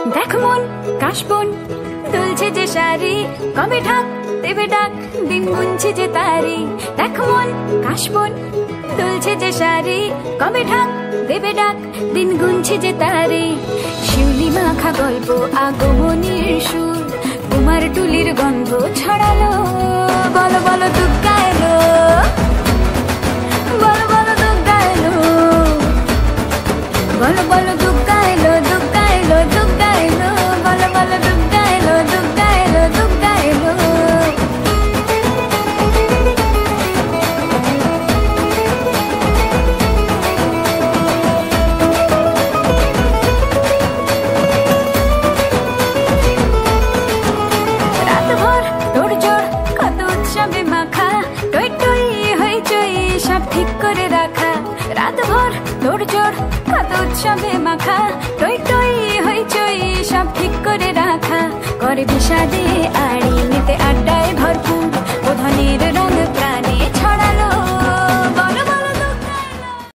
দেখ মন কাশবন দুলছে যে শাড়ি, কবে ঢাক দেবে ডাক, দিন গুনছে যে তারি। দেখ মন কাশবন দুলছে যে শাড়ি, কবে ঢাক দেবে ডাক, দিন গুনছে যে তারি। শিউলি মাখা গল্প আগমনীর সুর, কুমার টুলির গন্ধ ছড়ালো। বলো বলো দুগ্গা এলো, বলো বলো দুগ্গা এলো, বলো বলো দুগ্গা এলো, দুগ্গা এলো, দুগ্গা এলো, বলো বলো দুগ্গা এলো, দুগ্গা এলো, দুগ্গা এলো। রাতভর তোড়জোড় কত উৎসবে মাখা, টই টই হইচই সব ঠিক করে রাখা। রাতভর তোড়জোড় কত উৎসবে মাখা, টই টই হইচই সব ঠিক করে রাখা। করে বিষাদে